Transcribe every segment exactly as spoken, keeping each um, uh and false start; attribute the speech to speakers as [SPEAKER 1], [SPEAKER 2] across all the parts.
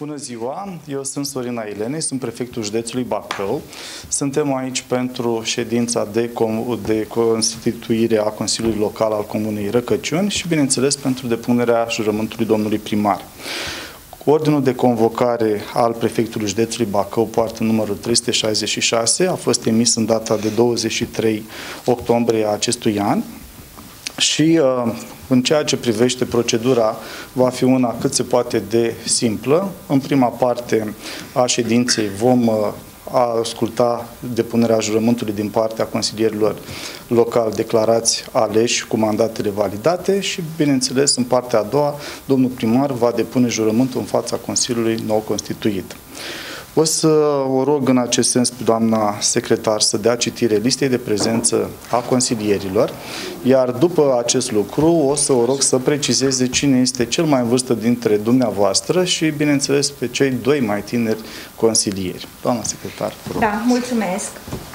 [SPEAKER 1] Bună ziua! Eu sunt Sorina Ilenei, sunt prefectul județului Bacău. Suntem aici pentru ședința de, de constituire a Consiliului Local al Comunei Răcăciuni și, bineînțeles, pentru depunerea jurământului domnului primar. Ordinul de convocare al prefectului județului Bacău, poartă numărul trei sute șaizeci și șase, a fost emis în data de douăzeci și trei octombrie a acestui an și în ceea ce privește procedura va fi una cât se poate de simplă. În prima parte a ședinței vom asculta depunerea jurământului din partea consilierilor locali declarați aleși cu mandatele validate și, bineînțeles, în partea a doua, domnul primar va depune jurământul în fața Consiliului nou constituit. O să o rog în acest sens pe doamna secretar să dea citire listei de prezență a consilierilor, iar după acest lucru o să o rog să precizeze cine este cel mai în vârstă dintre dumneavoastră și, bineînțeles, pe cei doi mai tineri consilieri. Doamna secretar, vă rog.
[SPEAKER 2] Da, mulțumesc.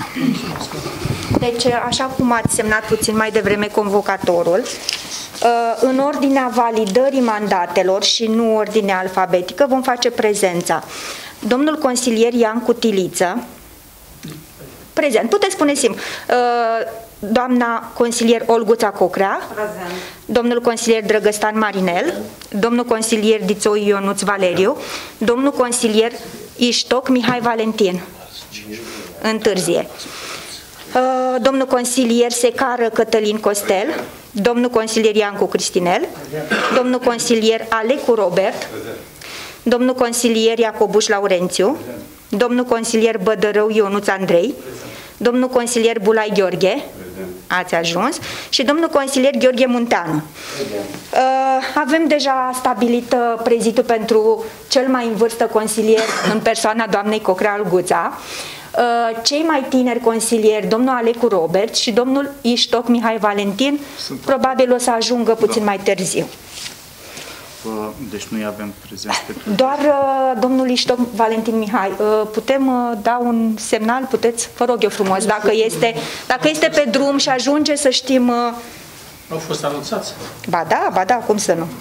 [SPEAKER 2] Deci, așa cum ați semnat puțin mai devreme convocatorul, în ordinea validării mandatelor și nu ordinea alfabetică vom face prezența. Domnul consilier Iancu Tiliță, prezent, puteți spune simplu. Doamna consilier Olguța Cocrea, prezent. Domnul consilier Drăgăstan Marinel, domnul consilier Dițoi Ionuț Valeriu, domnul consilier Iștoc Mihai Valentin, întârzie. Domnul consilier Secară Cătălin Costel, domnul consilier Iancu Cristinel, domnul consilier Alecu Robert, domnul consilier Iacobuș Laurențiu, domnul consilier Bădărău Ionuț Andrei, domnul consilier Bulai Gheorghe, ați ajuns, și domnul consilier Gheorghe Munteanu. Avem deja stabilit prezitul pentru cel mai în vârstă consilier în persoana doamnei Cocrea Olguța, cei mai tineri consilieri, domnul Alecu Robert și domnul Iștoc Mihai Valentin, probabil o să ajungă puțin mai târziu.
[SPEAKER 1] Deci noi avem prezenți pe toți.
[SPEAKER 2] Doar uh, domnul Iștoc Valentin Mihai, uh, putem uh, da un semnal, puteți, vă rog eu frumos, dacă este, dacă este pe drum și ajunge să știm... Uh...
[SPEAKER 3] Au fost anunțați?
[SPEAKER 2] Ba da, ba da, cum să nu.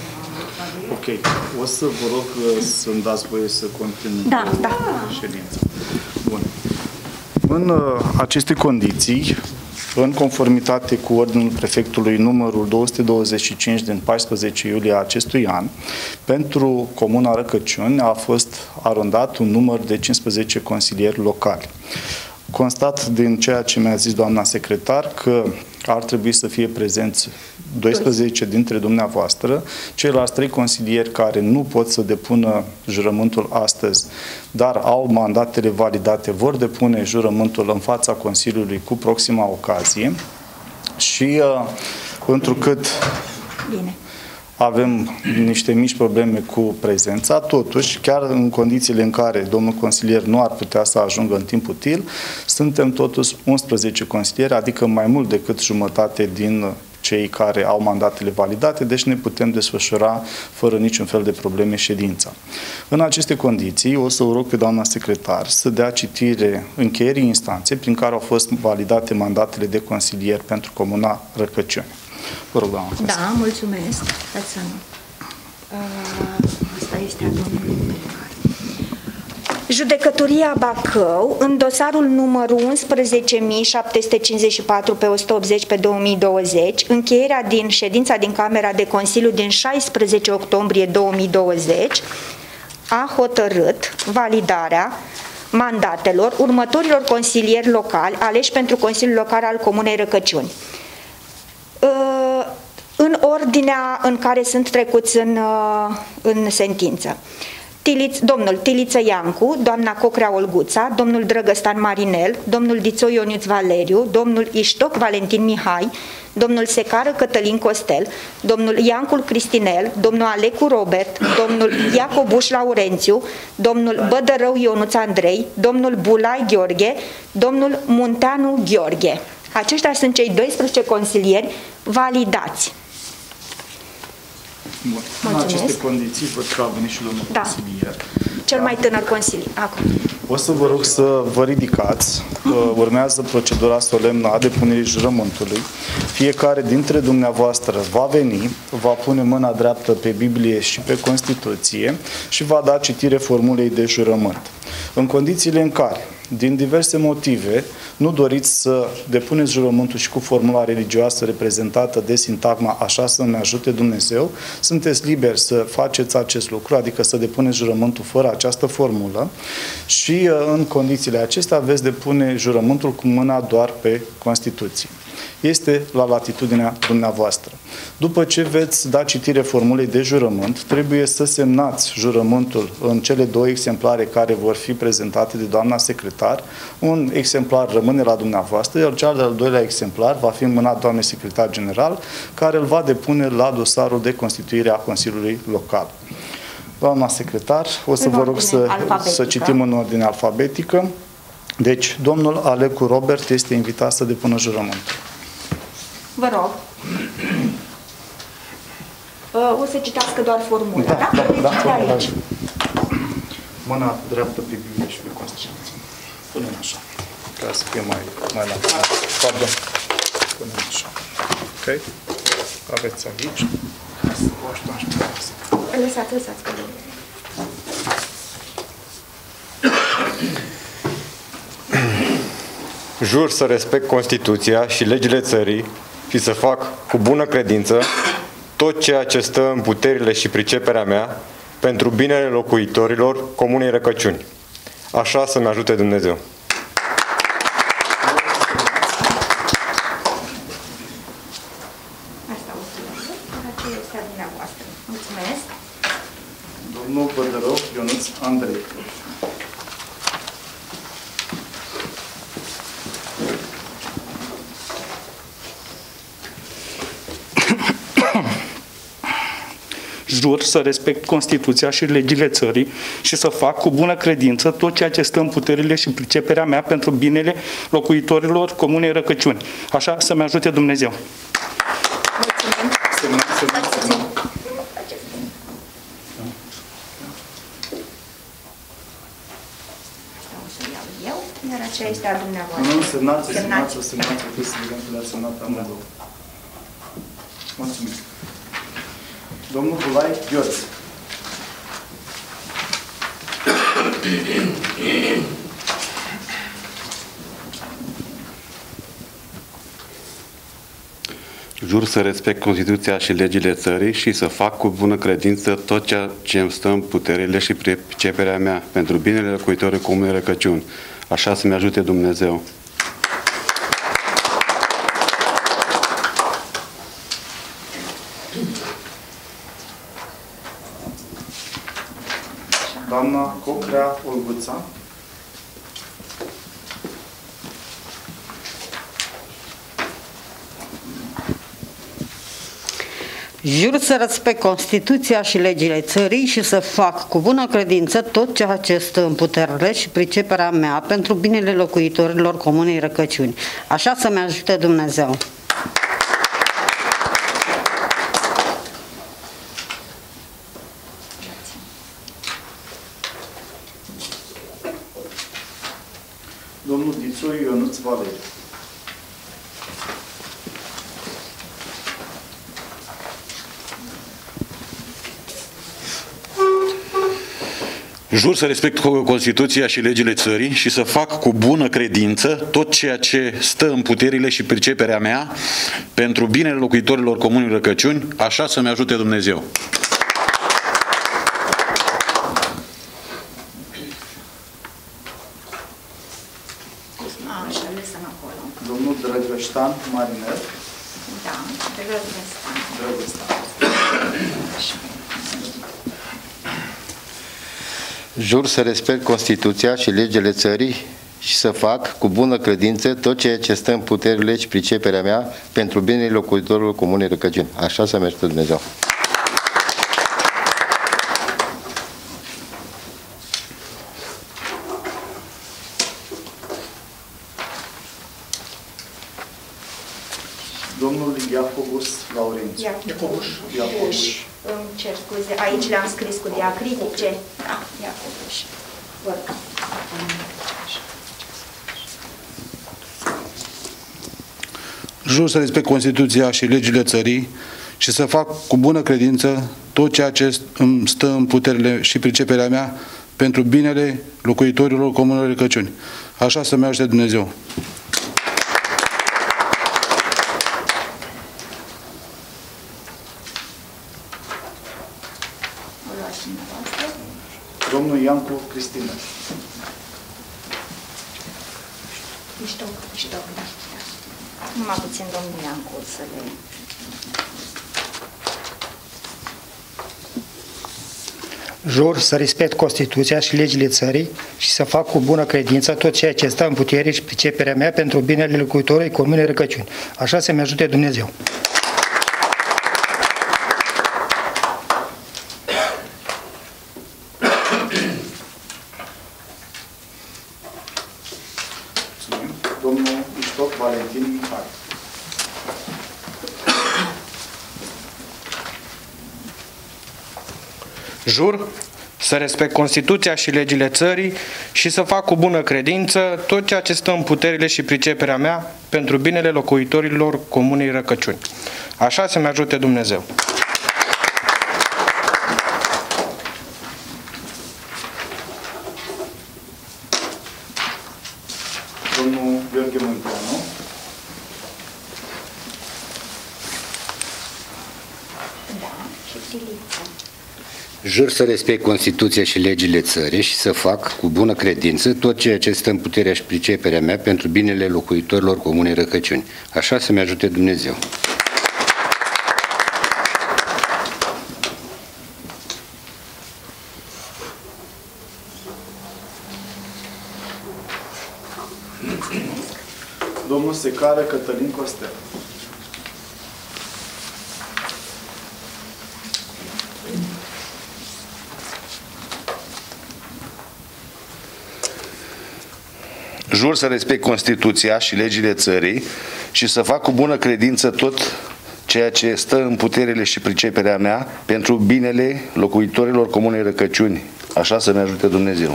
[SPEAKER 1] Ok, o să vă rog să-mi dați voie să continui
[SPEAKER 2] da, da.
[SPEAKER 1] ședința. Bun. În uh, aceste condiții, în conformitate cu ordinul prefectului numărul două sute douăzeci și cinci din paisprezece iulie a acestui an, pentru Comuna Răcăciuni a fost arondat un număr de cincisprezece consilieri locali. Constat din ceea ce mi-a zis doamna secretar că ar trebui să fie prezenți doisprezece dintre dumneavoastră, ceilalți trei consilieri care nu pot să depună jurământul astăzi, dar au mandatele validate, vor depune jurământul în fața Consiliului cu proxima ocazie și uh, întrucât Bine. avem niște mici probleme cu prezența, totuși, chiar în condițiile în care domnul consilier nu ar putea să ajungă în timp util, suntem totuși unsprezece consilieri, adică mai mult decât jumătate din cei care au mandatele validate, deci ne putem desfășura fără niciun fel de probleme ședința. În aceste condiții, o să o rog pe doamna secretar să dea citire încheierii instanței prin care au fost validate mandatele de consilier pentru Comuna Răcăciuni. Vă rog, doamna.
[SPEAKER 2] Da, mulțumesc. Să nu. Asta este a domnului. Judecătoria Bacău, în dosarul numărul unsprezece mii șapte sute cincizeci și patru pe o sută optzeci pe două mii douăzeci, încheierea din ședința din Camera de Consiliu din șaisprezece octombrie două mii douăzeci, a hotărât validarea mandatelor următorilor consilieri locali aleși pentru Consiliul Local al Comunei Răcăciuni. În ordinea în care sunt trecuți în, în sentință. Tiliț, domnul Tiliță Iancu, doamna Cocrea Olguța, domnul Drăgăstan Marinel, domnul Dițoi Ionuț Valeriu, domnul Iștoc Valentin Mihai, domnul Secară Cătălin Costel, domnul Iancul Cristinel, domnul Alecu Robert, domnul Iacobuș Laurențiu, domnul Bădărău Ionuț Andrei, domnul Bulai Gheorghe, domnul Munteanu Gheorghe. Aceștia sunt cei doisprezece consilieri validați.
[SPEAKER 1] Bun. În aceste condiții, văd că a venit și domnul
[SPEAKER 2] da.
[SPEAKER 1] consilier.
[SPEAKER 2] cel mai tânăr consilier. Acum.
[SPEAKER 1] O să vă rog să vă ridicați. Urmează procedura solemnă a depunerii jurământului. Fiecare dintre dumneavoastră va veni, va pune mâna dreaptă pe Biblie și pe Constituție și va da citire formulei de jurământ. În condițiile în care, din diverse motive, nu doriți să depuneți jurământul și cu formula religioasă reprezentată de sintagma așa să-mi ajute Dumnezeu, sunteți liberi să faceți acest lucru, adică să depuneți jurământul fără această formulă și în condițiile acestea veți depune jurământul cu mâna doar pe Constituție. Este la latitudinea dumneavoastră. După ce veți da citire formulei de jurământ, trebuie să semnați jurământul în cele două exemplare care vor fi prezentate de doamna secretar. Un exemplar rămâne la dumneavoastră, iar cel de-al doilea exemplar va fi în mâna doamnei secretar general, care îl va depune la dosarul de constituire a Consiliului Local. Doamna secretar, o să vă rog să, să citim în ordine alfabetică. Deci, domnul Alecu Robert este invitat să depună jurământul.
[SPEAKER 2] Vă rog. O să citească doar formula, da?
[SPEAKER 1] Da, da, da, da,
[SPEAKER 2] aici.
[SPEAKER 1] Mâna dreaptă pe Biblie și pe Constituție. Punem așa, ca să fie mai, mai la pardon. Punem așa. Ok? Aveți aici.
[SPEAKER 2] Lăsați, lăsați.
[SPEAKER 4] Jur să respect Constituția și legile țării și să fac cu bună credință tot ceea ce stă în puterile și priceperea mea pentru binele locuitorilor Comunei Răcăciuni. Așa să-mi ajute Dumnezeu.
[SPEAKER 2] Asta o să aceea este a dumneavoastră. Mulțumesc.
[SPEAKER 1] Domnul Bădărov Ionuț Andrei.
[SPEAKER 3] Jur să respect Constituția și legile țării și să fac cu bună credință tot ceea ce stă în puterile și priceperea mea pentru binele locuitorilor Comunei Răcăciuni. Așa să-mi ajute Dumnezeu.
[SPEAKER 2] Mulțumim.
[SPEAKER 1] Semnat, semnat, semnat.
[SPEAKER 2] Asta o să iau eu, iar aceea este a dumneavoastră.
[SPEAKER 1] Nu, semnați, semnați, semnați, semnați, le-a semnat amândouă. Mulțumim. Domnul Bulai Gheorghe.
[SPEAKER 5] Jur să respect Constituția și legile țării și să fac cu bună credință tot ceea ce îmi stă în puterile și priceperea mea pentru binele locuitorii Comunei Răcăciuni. Așa să-mi ajute Dumnezeu.
[SPEAKER 1] Doamna Cocrea Olguța.
[SPEAKER 6] Jur să respect Constituția și legile țării și să fac cu bună credință tot ceea ce stă în puterile și priceperea mea pentru binele locuitorilor Comunei Răcăciuni. Așa să-mi ajute Dumnezeu.
[SPEAKER 1] Domnul Dițoi Ionuț Valeriu.
[SPEAKER 7] Jur să respect Constituția și legile țării și să fac cu bună credință tot ceea ce stă în puterile și priceperea mea pentru binele locuitorilor Comunei Răcăciuni, așa să-mi ajute Dumnezeu.
[SPEAKER 2] Așa, lăsăm acolo.
[SPEAKER 1] Domnul Drăgăștan Mariner.
[SPEAKER 2] Da, Drăgăștan.
[SPEAKER 1] Drăgăștan.
[SPEAKER 8] Jur să respect Constituția și legile țării și să fac cu bună credință tot ceea ce stă în puterile și priceperea mea pentru binele locuitorilor Comunei Răcăciuni. Așa să-mi ajute Dumnezeu.
[SPEAKER 1] Domnul Iacobus Laurențiu.
[SPEAKER 2] Iacobuș.
[SPEAKER 1] Iacobuș.
[SPEAKER 2] Îmi cer scuze, aici le-am scris cu diacritice. Da, ia totuși. Vă rog.
[SPEAKER 9] Jur să respect Constituția și legile țării și să fac cu bună credință tot ceea ce îmi stă în puterile și priceperea mea pentru binele locuitorilor Comunei Răcăciuni. Așa să-mi ajute Dumnezeu.
[SPEAKER 1] Domnul Iancu Cristina.
[SPEAKER 2] Mișto, mișto, da. Numai puțin domnul Iancu să le...
[SPEAKER 10] Jur să respect Constituția și legile țării și să fac cu bună credință tot ceea ce stă în putere și priceperea mea pentru binele locuitorii Comunei Răcăciuni. Așa să-mi ajute Dumnezeu.
[SPEAKER 1] Domnul Iștoc Valentin Mihai.
[SPEAKER 11] Jur să respect Constituția și legile țării și să fac cu bună credință tot ceea ce stă în puterile și priceperea mea pentru binele locuitorilor Comunei Răcăciuni. Așa să-mi ajute Dumnezeu.
[SPEAKER 1] Domnul Gheorghe Munteanu.
[SPEAKER 12] Jur să respect Constituția și legile țării și să fac cu bună credință tot ceea ce stă în puterea și priceperea mea pentru binele locuitorilor Comunei Răcăciuni. Așa să-mi ajute Dumnezeu.
[SPEAKER 1] Domnul Secară Cătălin Costel.
[SPEAKER 13] Jur să respect Constituția și legile țării și să fac cu bună credință tot ceea ce stă în puterile și priceperea mea pentru binele locuitorilor Comunei Răcăciuni. Așa să ne ajute Dumnezeu.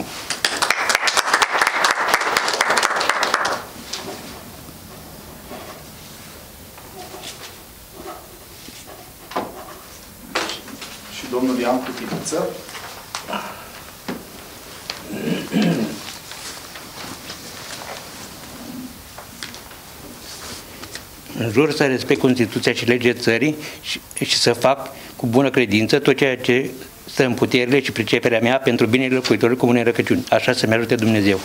[SPEAKER 1] Și domnul Iancu Pitiță.
[SPEAKER 14] Jur să respect Constituția și legile țării și, și să fac cu bună credință tot ceea ce stă în puterile și priceperea mea pentru binele locuitorilor Comunei Răcăciuni. Așa să-mi ajute Dumnezeu.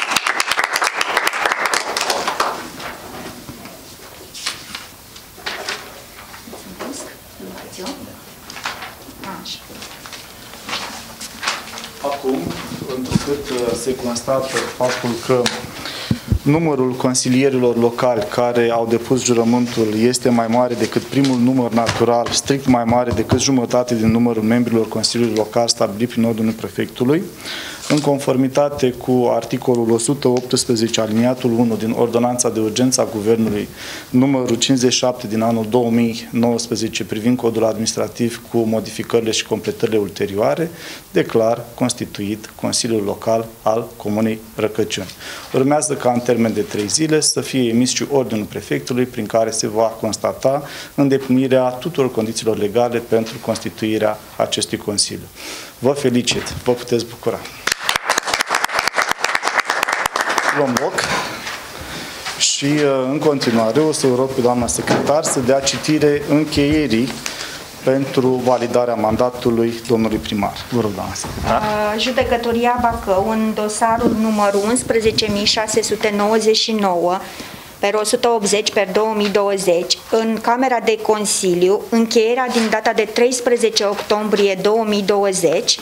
[SPEAKER 1] Acum, întrucât se constată faptul că numărul consilierilor locali care au depus jurământul este mai mare decât primul număr natural, strict mai mare decât jumătate din numărul membrilor Consiliului Local stabilit prin ordinul prefectului, în conformitate cu articolul o sută optsprezece aliniatul unu din Ordonanța de Urgență a Guvernului numărul cincizeci și șapte din anul două mii nouăsprezece privind codul administrativ cu modificările și completările ulterioare, declar constituit Consiliul Local al Comunei Răcăciuni. Urmează ca în termen de trei zile să fie emis și ordinul prefectului prin care se va constata îndeplinirea tuturor condițiilor legale pentru constituirea acestui Consiliu. Vă felicit, vă puteți bucura. Luăm loc și în continuare o să o rog pe doamna secretar să dea citire încheierii pentru validarea mandatului domnului primar. Vă rog, doamna secretar.
[SPEAKER 2] Judecătoria Bacău, în dosarul numărul unsprezece mii șase sute nouăzeci și nouă, pe o sută optzeci pe două mii douăzeci, în Camera de Consiliu, încheierea din data de treisprezece octombrie două mii douăzeci,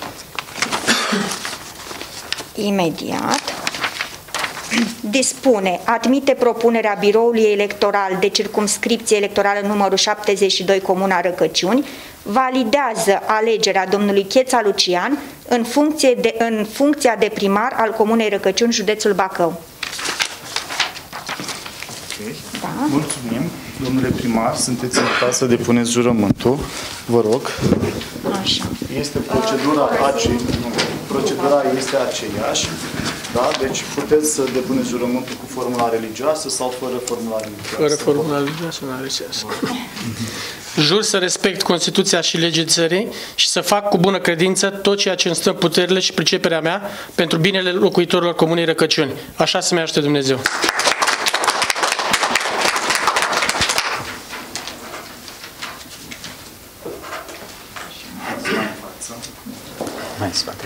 [SPEAKER 2] imediat, dispune, admite propunerea Biroului Electoral de Circumscripție Electorală numărul șaptezeci și doi, Comuna Răcăciuni, validează alegerea domnului Cheța Lucian în, funcție de, în funcția de primar al Comunei Răcăciuni, județul Bacău.
[SPEAKER 1] Okay. Da. Mulțumim. Domnule primar, sunteți invitați să depuneți jurământul. Vă rog.
[SPEAKER 2] Așa.
[SPEAKER 1] Este procedura, ace... procedura este aceeași. Da? Deci puteți să depuneți jurământul cu formula religioasă sau fără formula religioasă.
[SPEAKER 15] Fără formula religioasă, nu are sens. Jur să respect Constituția și legile țării și să fac cu bună credință tot ceea ce îmi stă în puterile și priceperea mea pentru binele locuitorilor Comunei Răcăciuni. Așa să-mi ajute Dumnezeu.
[SPEAKER 14] Mai în spate.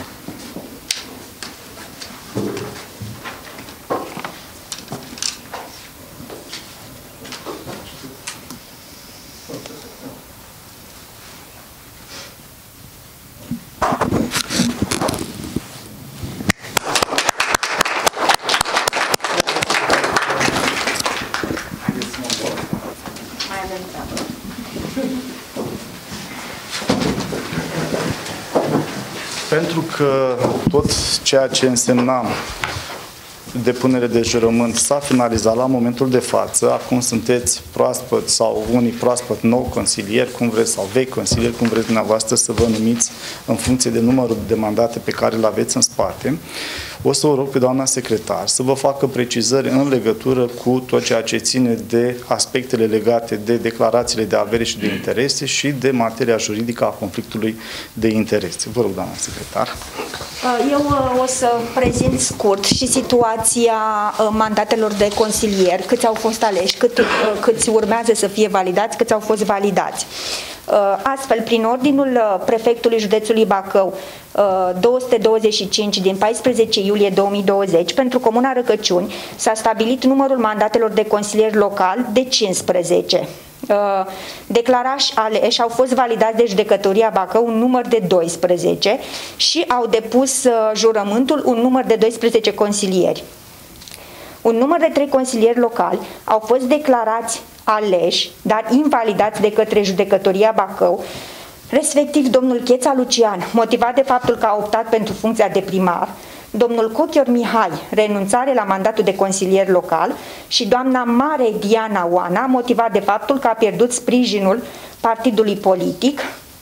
[SPEAKER 1] Pentru că tot ceea ce însemna depunere de jurământ s-a finalizat la momentul de față, acum sunteți proaspăt sau unii proaspăt nou consilieri, cum vreți, sau vechi consilieri, cum vreți dumneavoastră să vă numiți în funcție de numărul de mandate pe care le aveți în spate. O să o rog pe doamna secretar să vă facă precizări în legătură cu tot ceea ce ține de aspectele legate de declarațiile de avere și de interese și de materia juridică a conflictului de interese. Vă rog, doamna secretar.
[SPEAKER 2] Eu o să prezint scurt și situația mandatelor de consilier, câți au fost aleși, cât, câți urmează să fie validați, câți au fost validați. Astfel, prin ordinul prefectului județului Bacău două sute douăzeci și cinci din paisprezece iulie două mii douăzeci, pentru Comuna Răcăciuni s-a stabilit numărul mandatelor de consilier local de cincisprezece. Declarași aleși au fost validați de judecătoria Bacău un număr de doisprezece și au depus jurământul un număr de doisprezece consilieri. Un număr de trei consilieri locali au fost declarați aleși, dar invalidați de către judecătoria Bacău, respectiv domnul Cheța Lucian, motivat de faptul că a optat pentru funcția de primar, domnul Cochior Mihai, renunțare la mandatul de consilier local, și doamna Mare Diana Oana, motivat de faptul că a pierdut sprijinul partidului politic,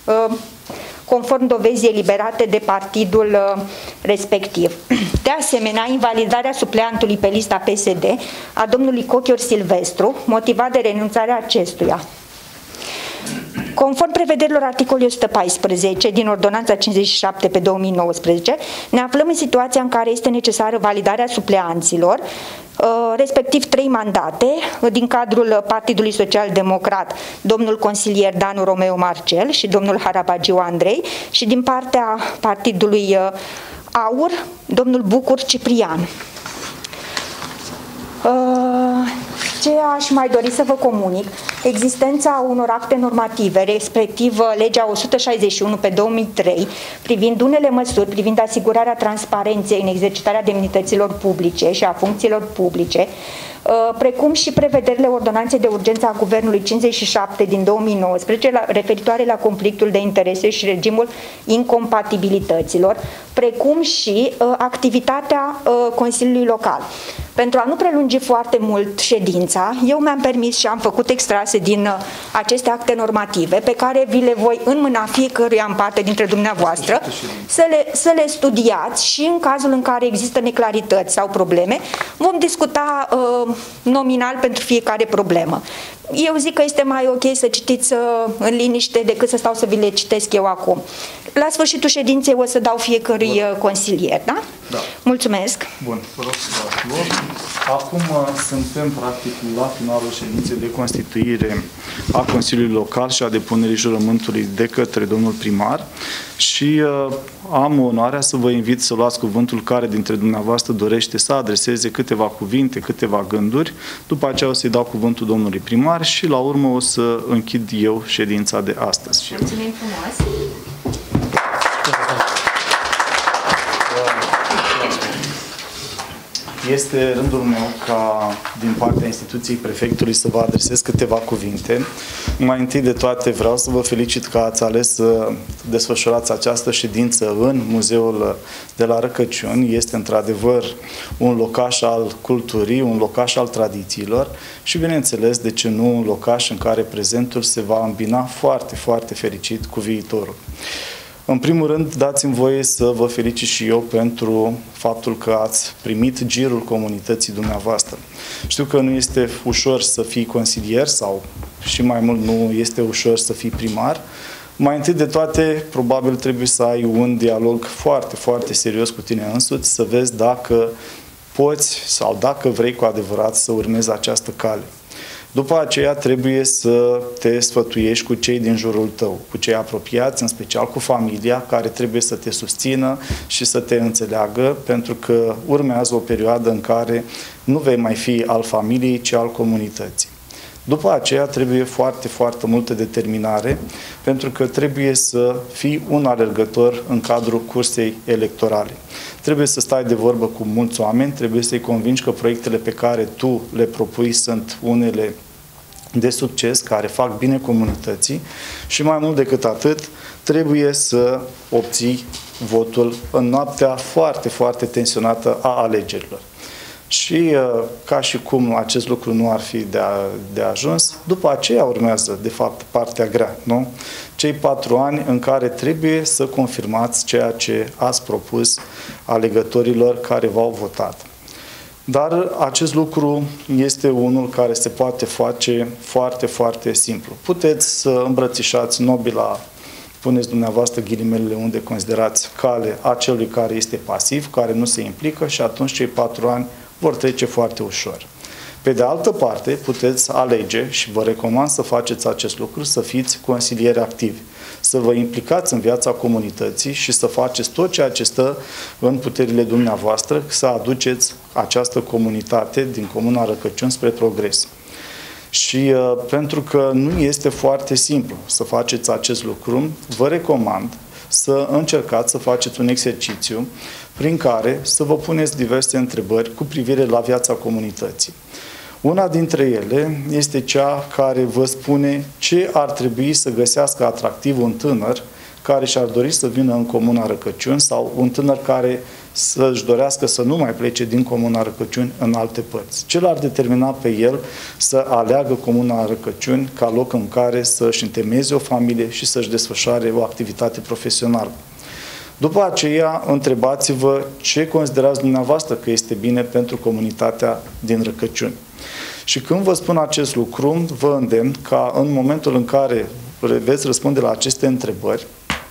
[SPEAKER 2] conform dovezii eliberate de partidul respectiv. De asemenea, invalidarea supleantului pe lista P S D a domnului Cochior Silvestru, motivat de renunțarea acestuia. Conform prevederilor articolului o sută paisprezece din Ordonanța cincizeci și șapte pe două mii nouăsprezece, ne aflăm în situația în care este necesară validarea supleanților, respectiv trei mandate din cadrul Partidului Social Democrat, domnul consilier Danu Romeo Marcel și domnul Harabagiu Andrei, și din partea Partidului Aur, domnul Bucur Ciprian. Ce aș mai dori să vă comunic? Existența unor acte normative, respectiv legea o sută șaizeci și unu pe două mii trei, privind unele măsuri privind asigurarea transparenței în exercitarea demnităților publice și a funcțiilor publice, precum și prevederile ordonanței de urgență a Guvernului cincizeci și șapte din două mii nouăsprezece la, referitoare la conflictul de interese și regimul incompatibilităților, precum și uh, activitatea uh, Consiliului Local. Pentru a nu prelungi foarte mult ședința, eu mi-am permis și am făcut extrase din uh, aceste acte normative, pe care vi le voi înmâna fiecăruia în parte dintre dumneavoastră, să le, să le studiați și în cazul în care există neclarități sau probleme, vom discuta uh, nominal pentru fiecare problemă. Eu zic că este mai ok să citiți uh, în liniște decât să stau să vi le citesc eu acum. La sfârșitul ședinței o să dau fiecărui uh, consilier, da?
[SPEAKER 1] Da.
[SPEAKER 2] Mulțumesc.
[SPEAKER 1] Bun, vă rog să luați loc. Acum uh, suntem practic la finalul ședinței de constituire a Consiliului Local și a depunerii jurământului de către domnul primar și uh, am onoarea să vă invit să luați cuvântul care dintre dumneavoastră dorește să adreseze câteva cuvinte, câteva gânduri. După aceea o să-i dau cuvântul domnului primar și la urmă o să închid eu ședința de astăzi.
[SPEAKER 2] Mulțumim frumos!
[SPEAKER 1] este rândul meu ca din partea instituției prefectului să vă adresez câteva cuvinte. Mai întâi de toate vreau să vă felicit că ați ales să desfășurați această ședință în Muzeul de la Răcăciuni. Este într-adevăr un locaș al culturii, un locaș al tradițiilor și, bineînțeles, de ce nu un locaș în care prezentul se va îmbina foarte, foarte fericit cu viitorul. În primul rând, dați-mi voie să vă felicit și eu pentru faptul că ați primit girul comunității dumneavoastră. Știu că nu este ușor să fii consilier sau și mai mult nu este ușor să fii primar. Mai întâi de toate, probabil trebuie să ai un dialog foarte, foarte serios cu tine însuți, să vezi dacă poți sau dacă vrei cu adevărat să urmezi această cale. După aceea trebuie să te sfătuiești cu cei din jurul tău, cu cei apropiați, în special cu familia, care trebuie să te susțină și să te înțeleagă, pentru că urmează o perioadă în care nu vei mai fi al familiei, ci al comunității. După aceea trebuie foarte, foarte multă determinare, pentru că trebuie să fii un alergător în cadrul cursei electorale. Trebuie să stai de vorbă cu mulți oameni, trebuie să-i convingi că proiectele pe care tu le propui sunt unele de succes, care fac bine comunității și mai mult decât atât, trebuie să obții votul în noaptea foarte, foarte tensionată a alegerilor. Și ca și cum acest lucru nu ar fi de, a, de ajuns, după aceea urmează, de fapt, partea grea, nu? Cei patru ani în care trebuie să confirmați ceea ce ați propus alegătorilor care v-au votat. Dar acest lucru este unul care se poate face foarte, foarte simplu. Puteți să îmbrățișați nobila, puneți dumneavoastră ghilimelele unde considerați, cale a celui care este pasiv, care nu se implică și atunci cei patru ani vor trece foarte ușor. Pe de altă parte, puteți alege, și vă recomand să faceți acest lucru, să fiți consilieri activi, să vă implicați în viața comunității și să faceți tot ceea ce stă în puterile dumneavoastră, să aduceți această comunitate din Comuna Răcăciuni spre progres. Și uh, pentru că nu este foarte simplu să faceți acest lucru, vă recomand să încercați să faceți un exercițiu prin care să vă puneți diverse întrebări cu privire la viața comunității. Una dintre ele este cea care vă spune ce ar trebui să găsească atractiv un tânăr care și-ar dori să vină în Comuna Răcăciuni sau un tânăr care să-și dorească să nu mai plece din Comuna Răcăciuni în alte părți. Ce l-ar determina pe el să aleagă Comuna Răcăciuni ca loc în care să-și întemeieze o familie și să-și desfășoare o activitate profesională. După aceea, întrebați-vă ce considerați dumneavoastră că este bine pentru comunitatea din Răcăciuni. Și când vă spun acest lucru, vă îndemn ca în momentul în care veți răspunde la aceste întrebări,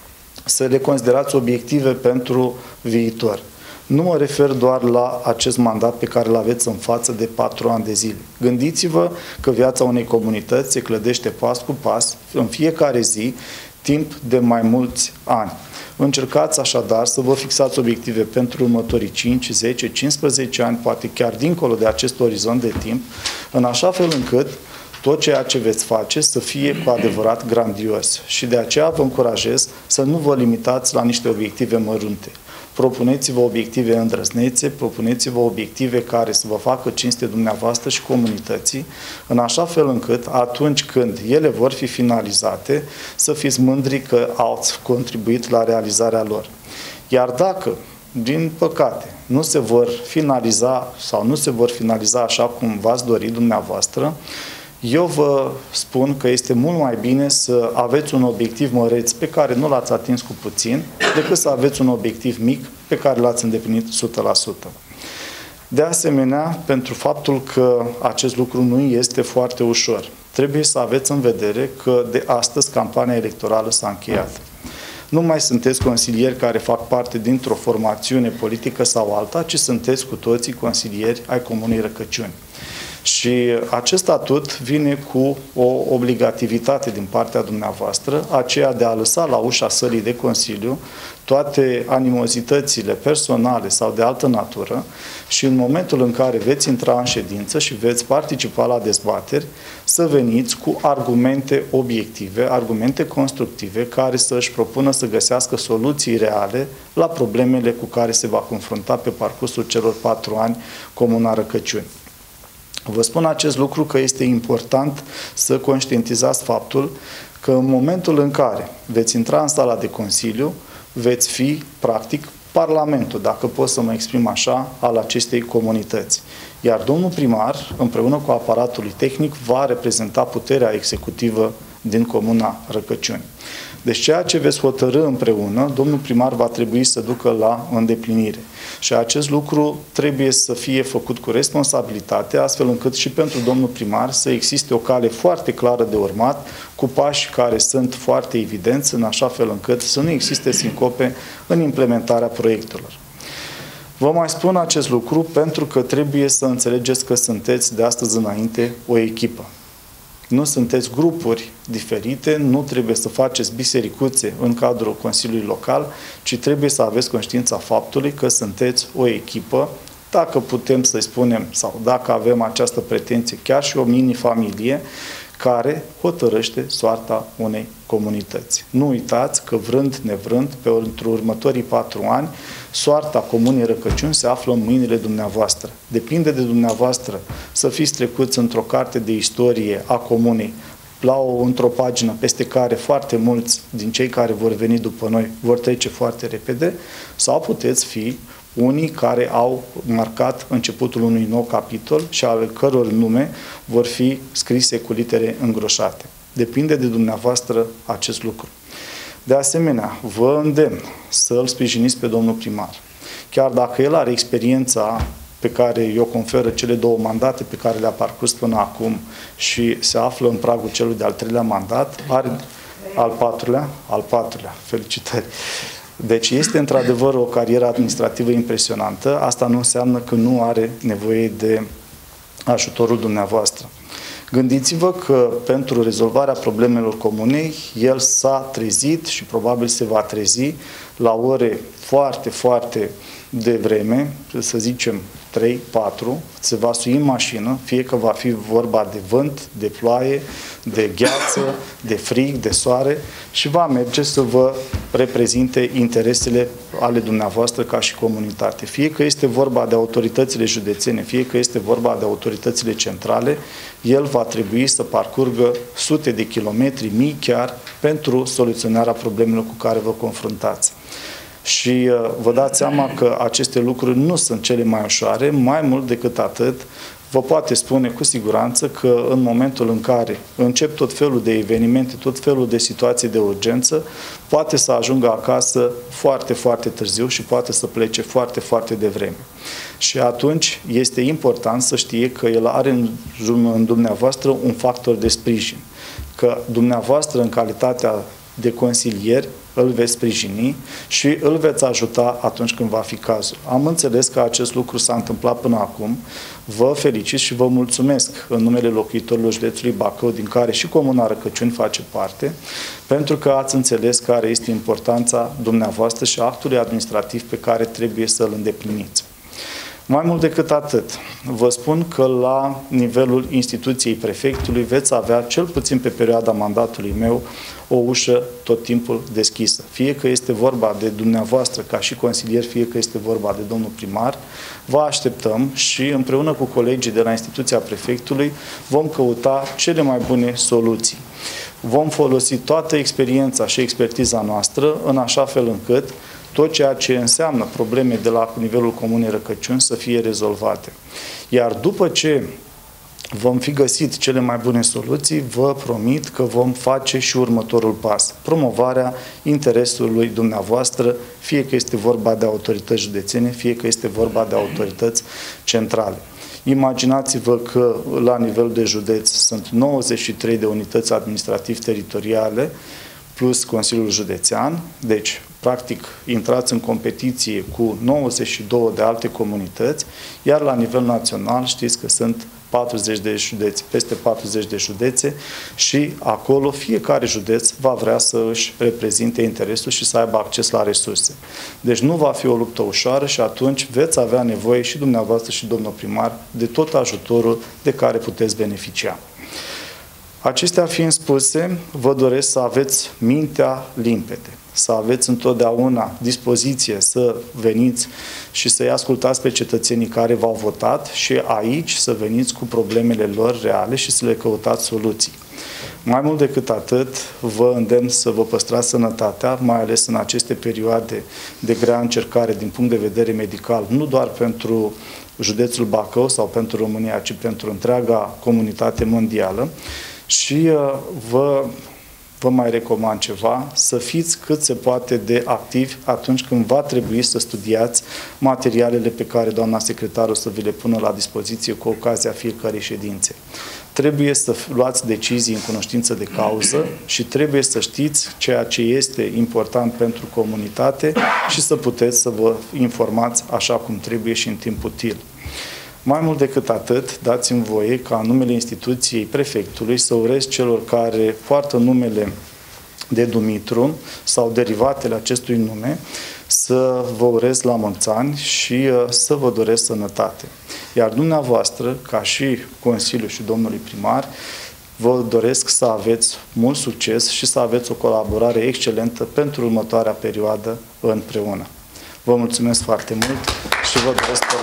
[SPEAKER 1] să le considerați obiective pentru viitor. Nu mă refer doar la acest mandat pe care îl aveți în față de patru ani de zile. Gândiți-vă că viața unei comunități se clădește pas cu pas, în fiecare zi, timp de mai mulți ani. Încercați așadar să vă fixați obiective pentru următorii cinci, zece, cincisprezece ani, poate chiar dincolo de acest orizont de timp, în așa fel încât tot ceea ce veți face să fie cu adevărat grandios. Și de aceea vă încurajez să nu vă limitați la niște obiective mărunte. Propuneți-vă obiective îndrăznețe, propuneți-vă obiective care să vă facă cinste dumneavoastră și comunității, în așa fel încât atunci când ele vor fi finalizate, să fiți mândri că ați contribuit la realizarea lor. Iar dacă, din păcate, nu se vor finaliza sau nu se vor finaliza așa cum v-ați dorit dumneavoastră, eu vă spun că este mult mai bine să aveți un obiectiv măreț pe care nu l-ați atins cu puțin, decât să aveți un obiectiv mic pe care l-ați îndeplinit o sută la sută. De asemenea, pentru faptul că acest lucru nu este foarte ușor, trebuie să aveți în vedere că de astăzi campania electorală s-a încheiat. Nu mai sunteți consilieri care fac parte dintr-o formațiune politică sau alta, ci sunteți cu toții consilieri ai Comunei Răcăciuni. Și acest statut vine cu o obligativitate din partea dumneavoastră, aceea de a lăsa la ușa sălii de Consiliu toate animozitățile personale sau de altă natură și în momentul în care veți intra în ședință și veți participa la dezbateri, să veniți cu argumente obiective, argumente constructive, care să își propună să găsească soluții reale la problemele cu care se va confrunta pe parcursul celor patru ani Comuna Răcăciuni. Vă spun acest lucru că este important să conștientizați faptul că în momentul în care veți intra în sala de Consiliu, veți fi, practic, Parlamentul, dacă pot să mă exprim așa, al acestei comunități. Iar domnul primar, împreună cu aparatul tehnic, va reprezenta puterea executivă din Comuna Răcăciuni. Deci ceea ce veți hotărî împreună, domnul primar va trebui să ducă la îndeplinire. Și acest lucru trebuie să fie făcut cu responsabilitate, astfel încât și pentru domnul primar să existe o cale foarte clară de urmat, cu pași care sunt foarte evidenți, în așa fel încât să nu existe sincope în implementarea proiectelor. Vă mai spun acest lucru pentru că trebuie să înțelegeți că sunteți de astăzi înainte o echipă. Nu sunteți grupuri diferite, nu trebuie să faceți bisericuțe în cadrul Consiliului Local, ci trebuie să aveți conștiința faptului că sunteți o echipă, dacă putem să-i spunem, sau dacă avem această pretenție, chiar și o mini-familie, care hotărăște soarta unei comunități. Nu uitați că vrând nevrând, pentru următorii patru ani, soarta Comunei Răcăciuni se află în mâinile dumneavoastră. Depinde de dumneavoastră să fiți trecuți într-o carte de istorie a Comunei, la o, într-o pagină peste care foarte mulți din cei care vor veni după noi vor trece foarte repede, sau puteți fi unii care au marcat începutul unui nou capitol și ale căror nume vor fi scrise cu litere îngroșate. Depinde de dumneavoastră acest lucru. De asemenea, vă îndemn să îl sprijiniți pe domnul primar. Chiar dacă el are experiența pe care i-o conferă cele două mandate pe care le-a parcurs până acum și se află în pragul celui de-al treilea mandat, are al patrulea, al patrulea, felicitări. Deci este într-adevăr o carieră administrativă impresionantă. Asta nu înseamnă că nu are nevoie de ajutorul dumneavoastră. Gândiți-vă că pentru rezolvarea problemelor comunei, el s-a trezit și probabil se va trezi la ore foarte, foarte devreme, să zicem trei patru, se va sui în mașină, fie că va fi vorba de vânt, de ploaie, de gheață, de frig, de soare și va merge să vă reprezinte interesele ale dumneavoastră ca și comunitate. Fie că este vorba de autoritățile județene, fie că este vorba de autoritățile centrale, el va trebui să parcurgă sute de kilometri, mii chiar, pentru soluționarea problemelor cu care vă confruntați. Și uh, vă dați seama că aceste lucruri nu sunt cele mai ușoare, mai mult decât atât, vă poate spune cu siguranță că în momentul în care încep tot felul de evenimente, tot felul de situații de urgență, poate să ajungă acasă foarte, foarte târziu și poate să plece foarte, foarte devreme. Și atunci este important să știe că el are în, în dumneavoastră un factor de sprijin, că dumneavoastră în calitatea de consilieri îl veți sprijini și îl veți ajuta atunci când va fi cazul. Am înțeles că acest lucru s-a întâmplat până acum. Vă felicit și vă mulțumesc în numele locuitorilor județului Bacău, din care și Comuna Răcăciuni face parte, pentru că ați înțeles care este importanța dumneavoastră și actului administrativ pe care trebuie să-l îndepliniți. Mai mult decât atât, vă spun că la nivelul instituției prefectului veți avea, cel puțin pe perioada mandatului meu, o ușă tot timpul deschisă. Fie că este vorba de dumneavoastră ca și consilier, fie că este vorba de domnul primar, vă așteptăm și împreună cu colegii de la instituția prefectului vom căuta cele mai bune soluții. Vom folosi toată experiența și expertiza noastră în așa fel încât tot ceea ce înseamnă probleme de la nivelul Comunei Răcăciuni să fie rezolvate. Iar după ce vom fi găsit cele mai bune soluții, vă promit că vom face și următorul pas. Promovarea interesului dumneavoastră, fie că este vorba de autorități județene, fie că este vorba de autorități centrale. Imaginați-vă că la nivel de județ sunt nouăzeci și trei de unități administrativ-teritoriale plus Consiliul Județean, deci practic intrați în competiție cu nouăzeci și două de alte comunități, iar la nivel național știți că sunt patruzeci de județe, peste patruzeci de județe și acolo fiecare județ va vrea să își reprezinte interesul și să aibă acces la resurse. Deci nu va fi o luptă ușoară și atunci veți avea nevoie și dumneavoastră și domnul primar de tot ajutorul de care puteți beneficia. Acestea fiind spuse, vă doresc să aveți mintea limpede, să aveți întotdeauna dispoziție să veniți și să-i ascultați pe cetățenii care v-au votat și aici să veniți cu problemele lor reale și să le căutați soluții. Mai mult decât atât, vă îndemn să vă păstrați sănătatea, mai ales în aceste perioade de grea încercare din punct de vedere medical, nu doar pentru județul Bacău sau pentru România, ci pentru întreaga comunitate mondială. Și uh, vă, vă mai recomand ceva, să fiți cât se poate de activi atunci când va trebui să studiați materialele pe care doamna secretar o să vi le pună la dispoziție cu ocazia fiecărei ședințe. Trebuie să luați decizii în cunoștință de cauză și trebuie să știți ceea ce este important pentru comunitate și să puteți să vă informați așa cum trebuie și în timp util. Mai mult decât atât, dați-mi voie ca în numele instituției prefectului să urez celor care poartă numele de Dumitru sau derivatele acestui nume să vă urez la mulți ani și să vă doresc sănătate. Iar dumneavoastră, ca și Consiliu și domnului primar, vă doresc să aveți mult succes și să aveți o colaborare excelentă pentru următoarea perioadă împreună. Vă mulțumesc foarte mult și vă doresc tot la...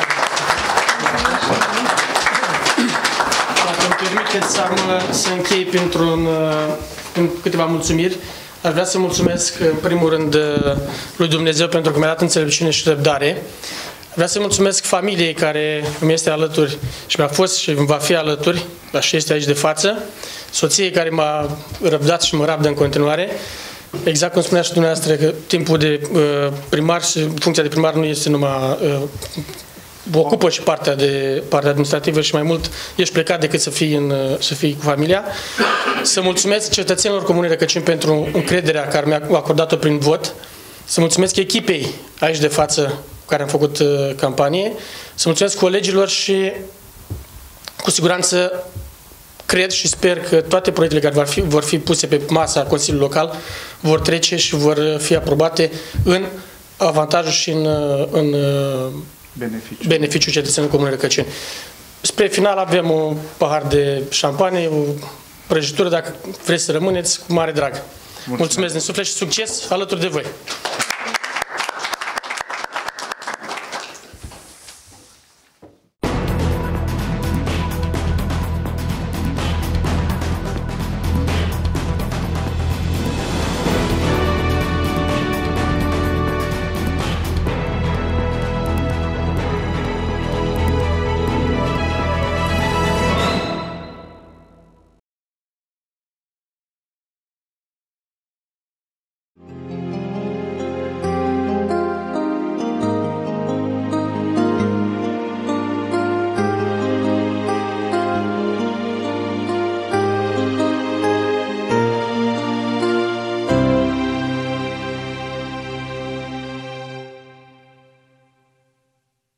[SPEAKER 15] Dacă îmi permiteți să, am, să închei printr-un, prin câteva mulțumiri, aș vrea să mulțumesc în primul rând lui Dumnezeu pentru că mi-a dat înțelepciune și răbdare. Vreau să mulțumesc familiei care îmi este alături și mi-a fost și va fi alături, așa este aici de față, soției care m-a răbdat și mă rabdă în continuare. Exact cum spunea și dumneavoastră că timpul de uh, primar și funcția de primar nu este numai... Uh, ocupă și partea, de, partea administrativă și mai mult ești plecat decât să fii, în, să fii cu familia. Să mulțumesc cetățenilor Comunei Răcăciuni pentru încrederea care mi-a acordat-o prin vot. Să mulțumesc echipei aici de față cu care am făcut uh, campanie. Să mulțumesc colegilor și cu siguranță cred și sper că toate proiectele care vor fi, vor fi puse pe masa Consiliului Local vor trece și vor fi aprobate în avantajul și în, în
[SPEAKER 1] beneficiu.
[SPEAKER 15] beneficiul cetățenilor Comunei Răcăciuni. Spre final avem un pahar de șampanie, o prăjitură, dacă vreți să rămâneți, cu mare drag. Mulțumesc, Mulțumesc din suflet și succes alături de voi!